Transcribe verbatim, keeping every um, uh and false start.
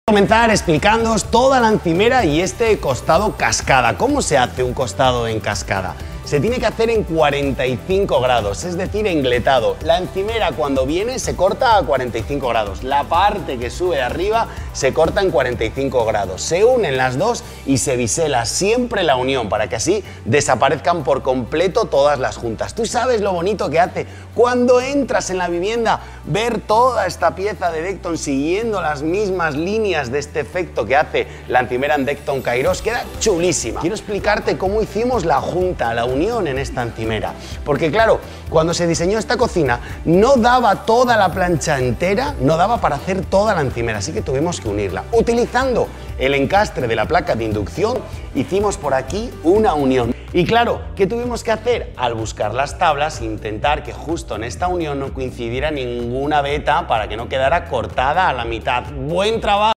Comenzar explicándoos toda la encimera y este costado cascada. ¿Cómo se hace un costado en cascada? Se tiene que hacer en cuarenta y cinco grados, es decir, engletado. La encimera cuando viene se corta a cuarenta y cinco grados. La parte que sube arriba se corta en cuarenta y cinco grados. Se unen las dos y se bisela siempre la unión para que así desaparezcan por completo todas las juntas. ¿Tú sabes lo bonito que hace cuando entras en la vivienda ver toda esta pieza de Decton siguiendo las mismas líneas de este efecto que hace la encimera en Decton Kairos? Queda chulísima. Quiero explicarte cómo hicimos la junta, la unión en esta encimera, porque claro, cuando se diseñó esta cocina no daba toda la plancha entera, no daba para hacer toda la encimera, así que tuvimos que unirla. Utilizando el encastre de la placa de inducción hicimos por aquí una unión. Y claro, ¿qué tuvimos que hacer? Al buscar las tablas, intentar que justo en esta unión no coincidiera ninguna veta para que no quedara cortada a la mitad. ¡Buen trabajo!